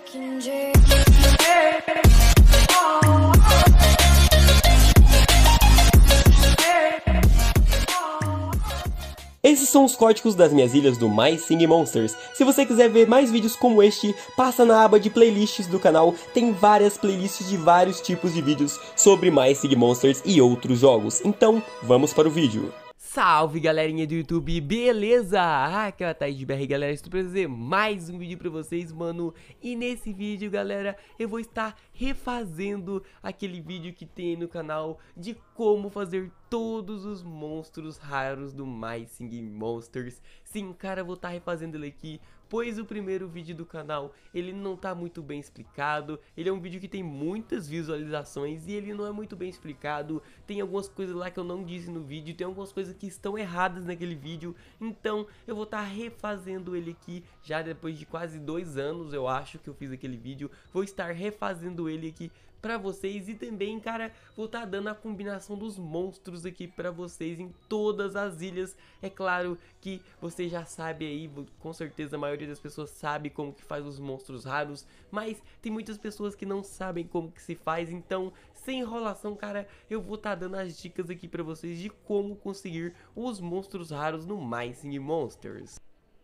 Esses são os códigos das minhas ilhas do My Singing Monsters. Se você quiser ver mais vídeos como este, passa na aba de playlists do canal. Tem várias playlists de vários tipos de vídeos sobre My Singing Monsters e outros jogos. Então, vamos para o vídeo. Salve galerinha do YouTube, beleza? Aqui é a Thaís de BR, galera, estou para trazer mais um vídeo pra vocês, mano. E nesse vídeo, galera, eu vou estar refazendo aquele vídeo que tem no canal de como fazer todos os monstros raros do My Singing Monsters. Sim, cara, eu vou estar refazendo ele aqui, pois o primeiro vídeo do canal, ele não tá muito bem explicado. Ele é um vídeo que tem muitas visualizações e ele não é muito bem explicado. Tem algumas coisas lá que eu não disse no vídeo, tem algumas coisas que estão erradas naquele vídeo. Então eu vou estar refazendo ele aqui, já depois de quase 2 anos, eu acho que eu fiz aquele vídeo. Vou estar refazendo ele aqui pra vocês e também, cara, vou estar dando a combinação dos monstros aqui pra vocês em todas as ilhas. É claro que você já sabe aí, com certeza a maioria das pessoas sabe como que faz os monstros raros, mas tem muitas pessoas que não sabem como que se faz. Então, sem enrolação, cara, eu vou estar dando as dicas aqui pra vocês de como conseguir os monstros raros no My Singing Monsters.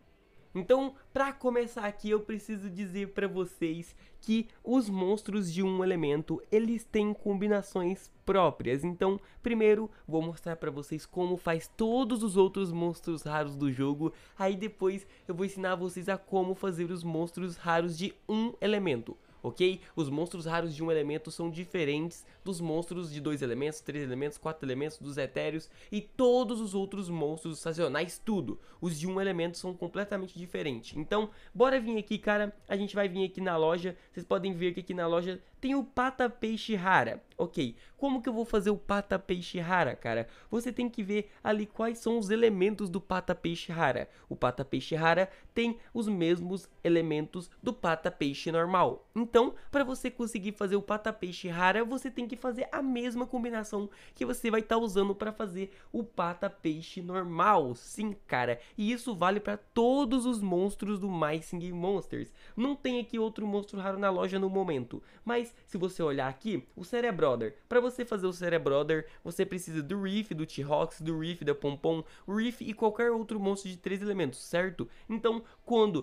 Então, para começar aqui, eu preciso dizer para vocês que os monstros de um elemento, eles têm combinações próprias. Então, primeiro, vou mostrar para vocês como faz todos os outros monstros raros do jogo. Aí depois, eu vou ensinar vocês a como fazer os monstros raros de um elemento. Ok? Os monstros raros de um elemento são diferentes dos monstros de 2 elementos, 3 elementos, 4 elementos, dos etéreos e todos os outros monstros sazonais, tudo. Os de um elemento são completamente diferentes. Então, bora vir aqui, cara. A gente vai vir aqui na loja. Vocês podem ver que aqui na loja tem o Pata Peixe Rara. Ok, como que eu vou fazer o Pata Peixe Rara, cara? Você tem que ver ali quais são os elementos do Pata Peixe Rara. O Pata Peixe Rara tem os mesmos elementos do Pata Peixe normal. Então, para você conseguir fazer o Pata Peixe Rara, você tem que fazer a mesma combinação que você vai estar usando para fazer o Pata Peixe normal. Sim, cara, e isso vale para todos os monstros do My Singing Monsters. Não tem aqui outro monstro raro na loja no momento, mas se você olhar aqui, o Cerebrother. Para você fazer o Cerebrother, você precisa do Reef, do T-Rox, do Reef, da Pompom, o Reef e qualquer outro monstro de 3 elementos, certo? Então, quando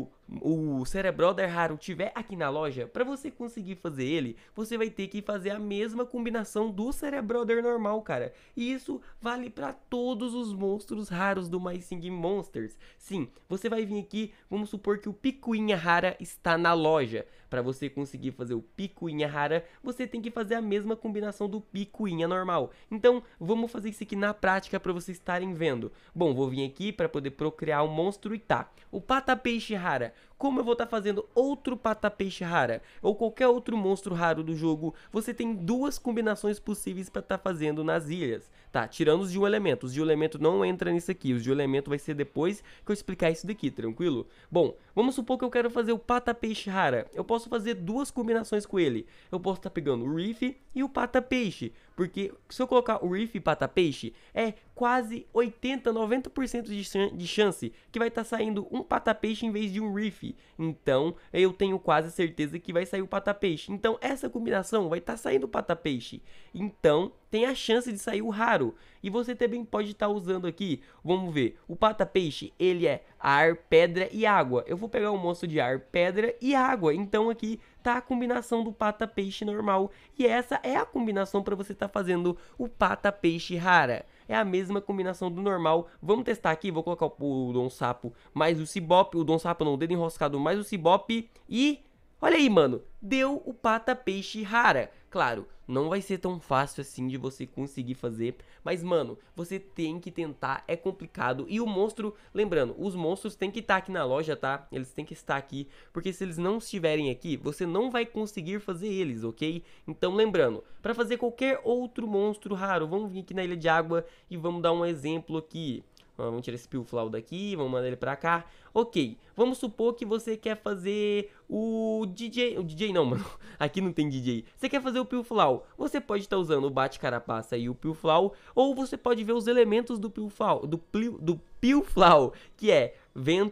o Cerebrother raro tiver aqui na loja, para você conseguir fazer ele, você vai ter que fazer a mesma combinação do Cerebrother normal, cara. E isso vale para todos os monstros raros do My Singing Monsters. Sim, você vai vir aqui, vamos supor que o Picuinha Rara está na loja. Para você conseguir fazer o Picuinha Rara, você tem que fazer a mesma combinação do Picuinha normal. Então, vamos fazer isso aqui na prática para vocês estarem vendo. Bom, vou vir aqui para poder procriar um monstro e tá. O Pata Peixe Rara. Como eu vou estar fazendo outro Pata Peixe Rara ou qualquer outro monstro raro do jogo, você tem 2 combinações possíveis para estar fazendo nas ilhas. Tá, tirando os de um elemento. Os de um elemento não entra nisso aqui. Os de um elemento vai ser depois que eu explicar isso daqui, tranquilo? Bom, vamos supor que eu quero fazer o Pata Peixe Rara. Eu posso fazer 2 combinações com ele. Eu posso estar pegando o Reef e o Pata Peixe. Porque se eu colocar o Reef e Pata Peixe, é quase 80, 90% de chance que vai estar saindo um Pata Peixe em vez de um Reef. Então, eu tenho quase certeza que vai sair o Pata Peixe. Então, essa combinação vai estar saindo o Pata Peixe. Então, tem a chance de sair o raro. E você também pode estar usando aqui, vamos ver, o Pata Peixe, ele é ar, pedra e água. Eu vou pegar um monstro de ar, pedra e água. Então, aqui tá a combinação do Pata Peixe normal. E essa é a combinação para você estar fazendo o Pata Peixe Rara. É a mesma combinação do normal. Vamos testar aqui, vou colocar o Dom Sapo mais o Cibop. O Dom Sapo não, o dedo enroscado mais o Cibop. E olha aí, mano, deu o Pata Peixe Rara. Claro, não vai ser tão fácil assim de você conseguir fazer, mas, mano, você tem que tentar, é complicado. E o monstro, lembrando, os monstros tem que estar aqui na loja, tá? Eles têm que estar aqui, porque se eles não estiverem aqui, você não vai conseguir fazer eles, ok? Então, lembrando, para fazer qualquer outro monstro raro, vamos vir aqui na Ilha de Água e vamos dar um exemplo aqui. Vamos tirar esse Pilflau daqui, vamos mandar ele pra cá. Ok, vamos supor que você quer fazer o DJ... O DJ não, mano. Aqui não tem DJ. Você quer fazer o Pilflau. Você pode estar usando o Bate-Carapaça e o Pilflau. Ou você pode ver os elementos do Pilflau. Do Pilflau, que é vento,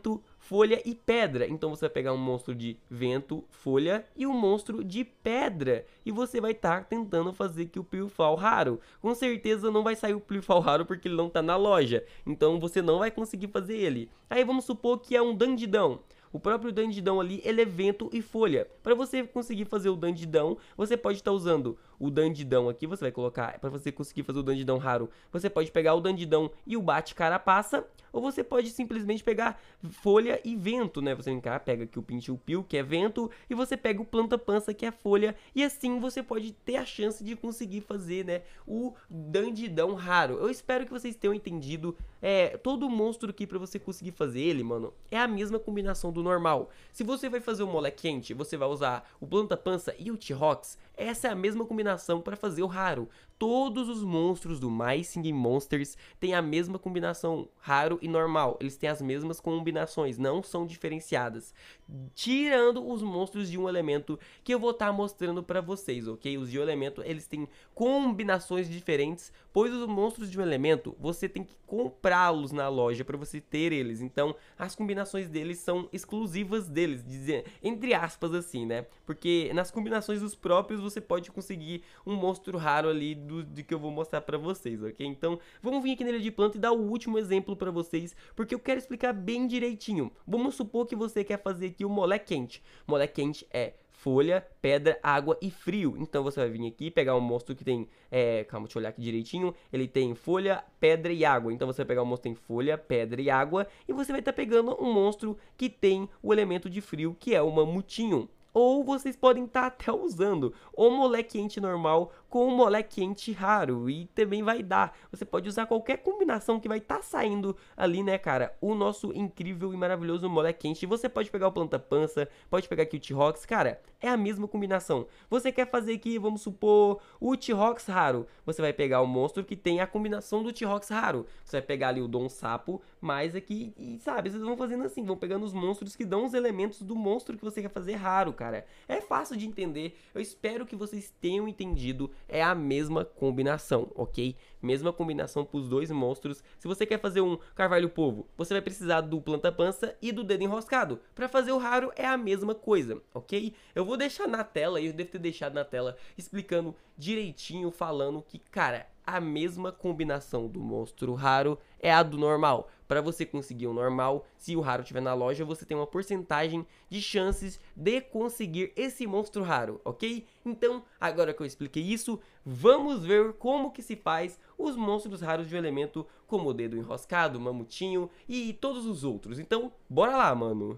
folha e pedra. Então você vai pegar um monstro de vento, folha e um monstro de pedra. E você vai estar tentando fazer aqui o Pilfall raro. Com certeza não vai sair o Pilfall raro porque ele não tá na loja. Então você não vai conseguir fazer ele. Aí vamos supor que é um Dandidão. O próprio Dandidão ali, ele é vento e folha. Para você conseguir fazer o Dandidão, você pode estar usando o Dandidão aqui. Você vai colocar, para você conseguir fazer o Dandidão raro, você pode pegar o Dandidão e o Bate-Carapaça. Ou você pode simplesmente pegar folha e vento, né? Você vem cá, pega aqui o Pintil-Pil, que é vento, e você pega o Planta-Pança, que é folha. E assim você pode ter a chance de conseguir fazer, né, o Dandidão raro. Eu espero que vocês tenham entendido. Todo monstro aqui pra você conseguir fazer ele, mano, é a mesma combinação do normal. Se você vai fazer o Molequente, você vai usar o Planta-Pança e o T-Rox. Essa é a mesma combinação para fazer o raro. Todos os monstros do My Singing Monsters têm a mesma combinação raro e normal. Eles têm as mesmas combinações, não são diferenciadas. Tirando os monstros de um elemento que eu vou estar mostrando para vocês, ok? Os de um elemento, eles têm combinações diferentes, pois os monstros de um elemento, você tem que comprá-los na loja para você ter eles. Então, as combinações deles são exclusivas deles, entre aspas assim, né? Porque nas combinações dos próprios, você pode conseguir um monstro raro ali de que eu vou mostrar pra vocês, ok? Então, vamos vir aqui na ilha de planta e dar o último exemplo pra vocês, porque eu quero explicar bem direitinho. Vamos supor que você quer fazer aqui o Molequente. Molequente é folha, pedra, água e frio. Então você vai vir aqui pegar um monstro que tem, calma, deixa eu olhar aqui direitinho. Ele tem folha, pedra e água. Então você vai pegar um monstro que tem folha, pedra e água. E você vai estar pegando um monstro que tem o elemento de frio, que é o Mamutinho. Ou vocês podem estar até usando o Molequente normal com o Molequente raro. E também vai dar. Você pode usar qualquer combinação que vai estar saindo ali, né, cara? O nosso incrível e maravilhoso Molequente. Você pode pegar o Planta-Pança, pode pegar aqui o T-Rox. Cara, é a mesma combinação. Você quer fazer aqui, vamos supor, o T-Rox raro. Você vai pegar o monstro que tem a combinação do T-Rox raro. Você vai pegar ali o Dom Sapo, mais aqui, e sabe, vocês vão fazendo assim. Vão pegando os monstros que dão os elementos do monstro que você quer fazer raro, cara. É fácil de entender, eu espero que vocês tenham entendido, é a mesma combinação, ok? Mesma combinação para os dois monstros. Se você quer fazer um Carvalho Povo, você vai precisar do Planta-Pança e do Dedo Enroscado. Para fazer o raro é a mesma coisa, ok? Eu vou deixar na tela, eu devo ter deixado na tela, explicando direitinho, falando que, cara, a mesma combinação do monstro raro é a do normal. Para você conseguir o normal, se o raro estiver na loja, você tem uma porcentagem de chances de conseguir esse monstro raro, ok? Então, agora que eu expliquei isso, vamos ver como que se faz os monstros raros de um elemento, como o Dedo Enroscado, Mamutinho e todos os outros. Então, bora lá, mano!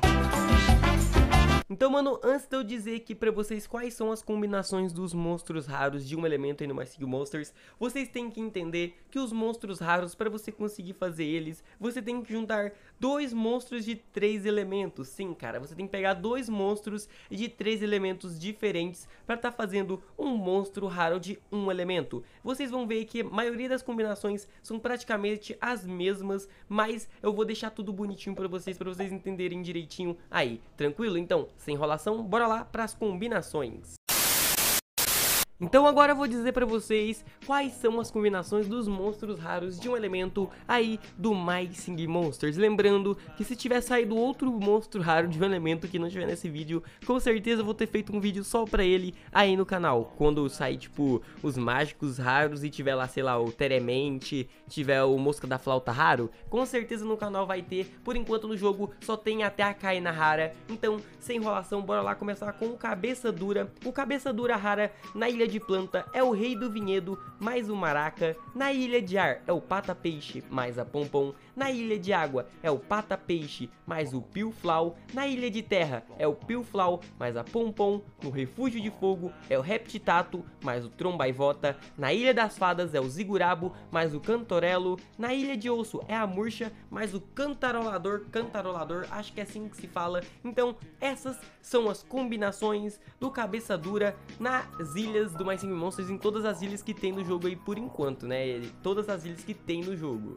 Então, mano, antes de eu dizer aqui pra vocês quais são as combinações dos monstros raros de um elemento aí no My Singing Monsters, vocês têm que entender que os monstros raros, pra você conseguir fazer eles, você tem que juntar dois monstros de 3 elementos. Sim, cara, você tem que pegar dois monstros de 3 elementos diferentes pra tá fazendo um monstro raro de um elemento. Vocês vão ver que a maioria das combinações são praticamente as mesmas, mas eu vou deixar tudo bonitinho pra vocês entenderem direitinho aí, tranquilo? Então, sem enrolação, bora lá para as combinações. Então agora eu vou dizer pra vocês quais são as combinações dos monstros raros de um elemento aí do My Singing Monsters. Lembrando que se tiver saído outro monstro raro de um elemento que não tiver nesse vídeo, com certeza eu vou ter feito um vídeo só pra ele aí no canal. Quando sair tipo os mágicos raros e tiver lá, sei lá, o Teremente, tiver o Mosca da Flauta raro, com certeza no canal vai ter. Por enquanto no jogo só tem até a Caina rara. Então sem enrolação, bora lá começar com o Cabeça Dura. O Cabeça Dura rara na ilha de planta é o Rei do Vinhedo mais o Maraca. Na ilha de ar é o Pata Peixe mais a Pompom. Na ilha de água é o Pata Peixe mais o Pilflau. Na ilha de terra é o Pilflau mais a Pompom. No refúgio de fogo é o Reptitato mais o Trombaivota. Na ilha das fadas é o Zigurabo mais o Cantorelo. Na ilha de osso é a Murcha mais o Cantarolador, acho que é assim que se fala. Então essas são as combinações do Cabeça Dura nas ilhas do My Singing Monsters, em todas as ilhas que tem no jogo aí por enquanto, né? Todas as ilhas que tem no jogo.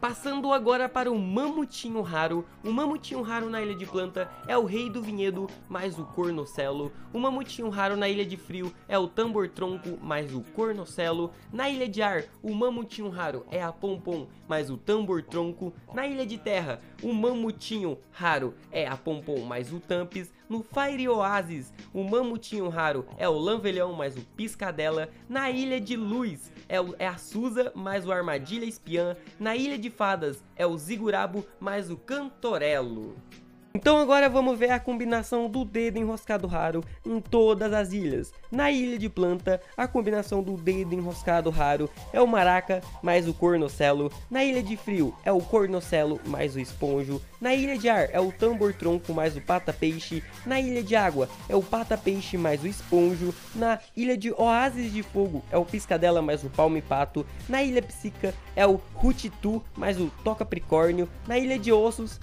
Passando agora para o mamutinho raro. O mamutinho raro na ilha de planta é o rei do vinhedo mais o cornocelo. O mamutinho raro na ilha de frio é o tambor tronco mais o cornocelo. Na ilha de ar, o mamutinho raro é a pompom mais o tambor tronco. Na ilha de terra, o mamutinho raro é a pompom mais o tampis. No Fire Oasis, o mamutinho raro é o lamvelhão mais o piscadela. Na ilha de luz, é a Suza mais o armadilha espiã. Na ilha de fadas, é o zigurabo mais o cantorelo. Então agora vamos ver a combinação do dedo enroscado raro em todas as ilhas. Na ilha de planta, a combinação do dedo enroscado raro é o maraca mais o cornocelo. Na ilha de frio é o cornocelo mais o esponjo. Na ilha de ar é o tambor tronco mais o pata-peixe. Na ilha de água é o pata-peixe mais o esponjo. Na ilha de oásis de fogo é o piscadela mais o palme-pato. Na ilha psíquica é o rutitu mais o toca-pricórnio. Na ilha de ossos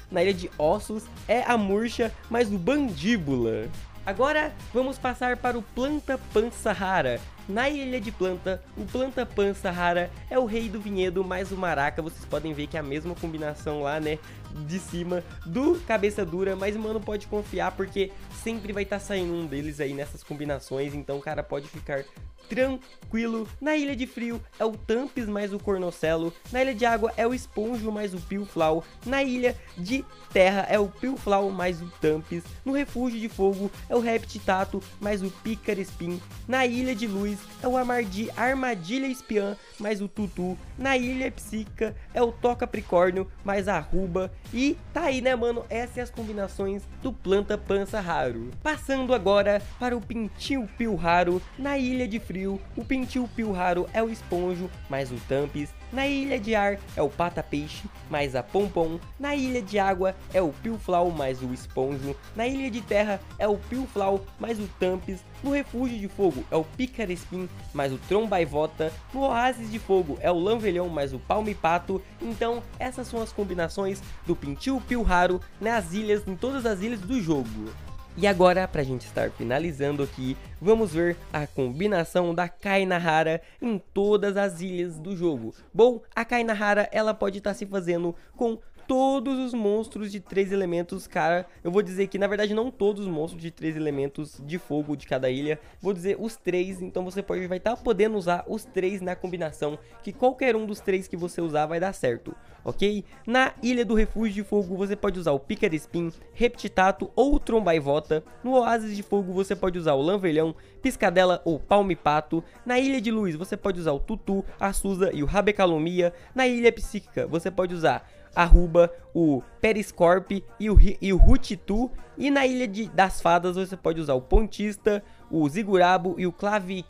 é a murcha mais o bandíbula. Agora vamos passar para o planta pança rara. Na ilha de planta, o planta pança rara é o rei do vinhedo mais o maraca. Vocês podem ver que é a mesma combinação lá, né, de cima do cabeça dura, mas mano, pode confiar porque sempre vai estar saindo um deles aí nessas combinações, então o cara pode ficar tranquilo. Na ilha de frio é o tampis mais o cornocelo. Na ilha de água é o esponjo mais o pilflau. Na ilha de terra é o pilflau mais o tampis. No refúgio de fogo é o reptitato mais o picarespim. Na ilha de luz é o armadilha espiã mais o tutu. Na ilha psíquica é o toca-pricórnio mais a arruba. E tá aí, né, mano? Essas são as combinações do planta pança raro. Passando agora para o pintil-pil raro. Na ilha de frio, o pintil-pil raro é o esponjo mais o tampis. Na ilha de ar é o pata-peixe mais a pompom. Na ilha de água é o pilflau mais o esponjo. Na ilha de terra é o pilflau mais o tampis. No refúgio de fogo é o picarespim mais o trombaivota. No oásis de fogo é o lamvelhão mais o palme-pato. Então essas são as combinações do pintil-pil raro nas ilhas, em todas as ilhas do jogo. E agora, pra gente estar finalizando aqui, vamos ver a combinação da Kainahara em todas as ilhas do jogo. Bom, a Kainahara, ela pode estar se fazendo com todos os monstros de 3 elementos, cara. Eu vou dizer que, na verdade, não todos os monstros de 3 elementos de fogo de cada ilha. Vou dizer os 3, então você vai estar podendo usar os 3 na combinação, que qualquer um dos 3 que você usar vai dar certo, ok? Na ilha do refúgio de fogo, você pode usar o picarespim, reptitato ou o trombaivota. No oásis de fogo, você pode usar o lamvelhão, piscadela ou palme-pato. Na ilha de luz, você pode usar o tutu, a Suza e o rabecalomia. Na ilha psíquica, você pode usar arruba, o periscorpe e o rutitu. E na ilha das fadas você pode usar o pontista, o zigurabo e o clave,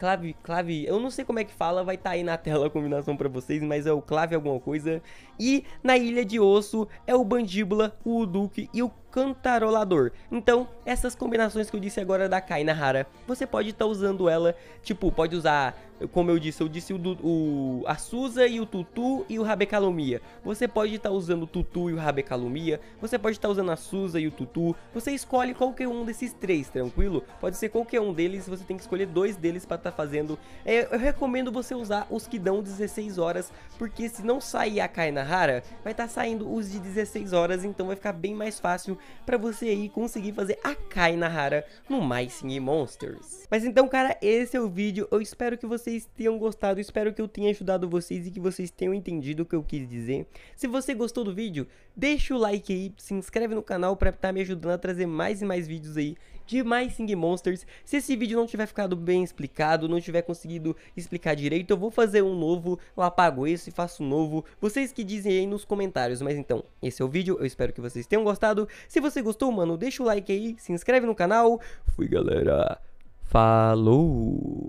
eu não sei como é que fala, vai estar aí na tela a combinação pra vocês, mas é o clave alguma coisa. E na ilha de osso é o bandíbula, o uduque e o cantarolador. Então, essas combinações que eu disse agora da Kainahara, você pode estar usando ela, tipo, pode usar, como eu disse a Suza e o tutu e o rabecalomia. Você pode estar usando o tutu e o rabecalomia, você pode estar usando a Suza e o tutu. Você escolhe qualquer um desses 3, tranquilo? Pode ser qualquer um deles, você tem que escolher 2 deles para estar fazendo. Eu recomendo você usar os que dão 16 horas, porque se não sair a Kainahara, vai estar saindo os de 16 horas, então vai ficar bem mais fácil para você aí conseguir fazer a Kainahara no My Singing Monsters. Mas então, cara, esse é o vídeo. Eu espero que vocês tenham gostado, espero que eu tenha ajudado vocês e que vocês tenham entendido o que eu quis dizer. Se você gostou do vídeo, deixa o like aí, se inscreve no canal para estar me ajudando a trazer mais e mais vídeos aí de My Singing Monsters. Se esse vídeo não tiver ficado bem explicado, não tiver conseguido explicar direito, eu vou fazer um novo, eu apago esse e faço um novo. Vocês que dizem aí nos comentários. Mas então, esse é o vídeo, eu espero que vocês tenham gostado. Se você gostou, mano, deixa o like aí, se inscreve no canal. Fui, galera. Falou!